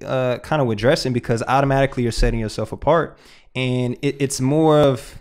kind of with dressing, because automatically you're setting yourself apart, and it's more of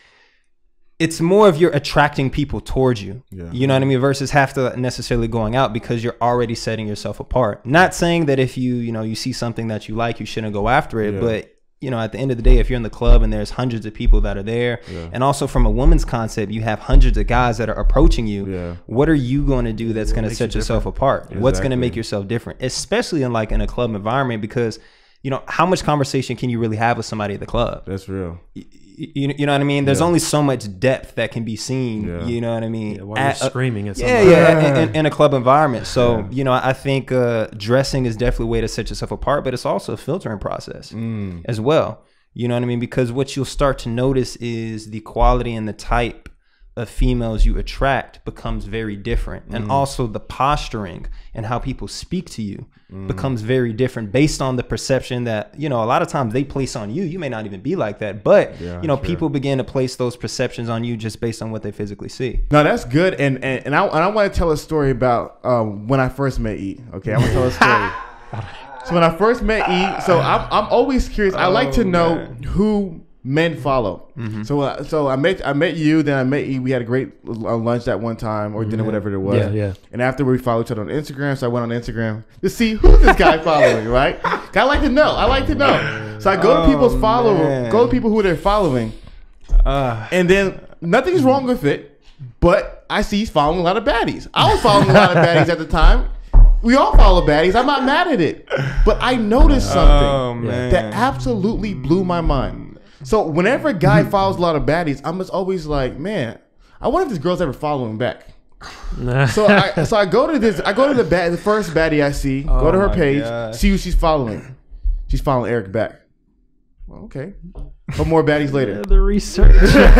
you're attracting people towards you. Yeah. You know what I mean? Versus have to necessarily going out, because you're already setting yourself apart. Not saying that if you see something that you like, you shouldn't go after it, but at the end of the day, if you're in the club and there's hundreds of people that are there, and also from a woman's concept, you have hundreds of guys that are approaching you. What are you going to do that's going to set yourself apart? Exactly. What's going to make yourself different, especially in a club environment? Because how much conversation can you really have with somebody at the club? That's real. You know what I mean? There's only so much depth that can be seen. You know what I mean? While you're screaming at somebody. In a club environment. So I think dressing is definitely a way to set yourself apart, but it's also a filtering process as well. You know what I mean? Because what you'll start to notice is the quality and the type of females you attract becomes very different, and also the posturing and how people speak to you becomes very different based on the perception that a lot of times they place on you. You may not even be like that, but people begin to place those perceptions on you just based on what they physically see. No, that's good. And I want to tell a story about when I first met E. Okay, I want to tell a story. So when I first met E, so I'm always curious. I like to know who men follow. So I met you, then I met E. We had a great lunch that one time, or dinner, whatever it was. And after we followed each other on Instagram, so I went on Instagram to see who's this guy following, right? I like to know. So I go to people's go to people who they're following, and then nothing's wrong with it, but I see he's following a lot of baddies. I was following a lot of baddies at the time. We all follow baddies. I'm not mad at it, but I noticed something that absolutely blew my mind. So whenever a guy follows a lot of baddies, I'm just always like, man, I wonder if this girl's ever following back. So I go to the first baddie I see, go to her page, see who she's following. She's following Eric back. Well, okay. But more baddies later. The research.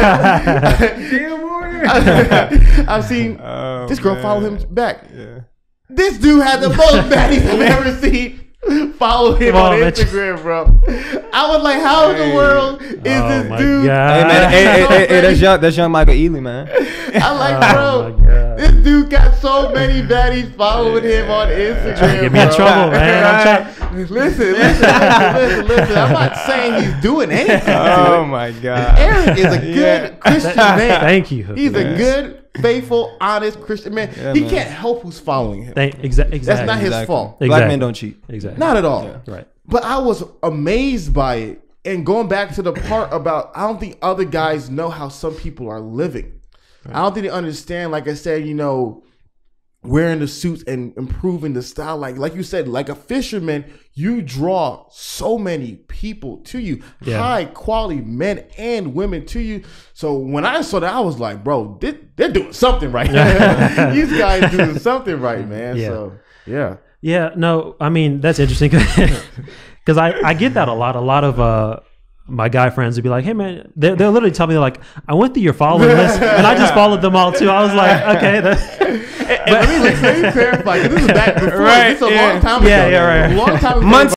I've seen this girl follow him back. This dude had the most baddies I've ever seen. Follow him on Instagram, bro. I was like, how in the world is this dude? Hey, man, hey, that's young Michael Ealy, man. I'm like, bro, this dude got so many baddies following him on Instagram. Get me in trouble, man. Listen. I'm not saying he's doing anything. Oh my God. Eric is a good Christian man. Thank you. He's a good, faithful, honest Christian man. He can't help who's following him. Exactly. That's not his fault. Black men don't cheat. Exactly. Not at all. Right. But I was amazed by it. And going back to the part about, I don't think other guys know how some people are living. Right. I don't think they understand, like I said, wearing the suits and improving the style. Like you said, like a fisherman, you draw so many people to you, high quality men and women to you. So when I saw that, I was like, bro, they're doing something right. These guys doing something right, man. So yeah, no, I mean, that's interesting because I get that a lot. A lot of my guy friends would be like, hey man, they'll literally tell me, like, I went through your following list and I just followed them all too. I was like, okay. Let me clarify, this is back before. This is a long time ago. Right. A long time ago. Months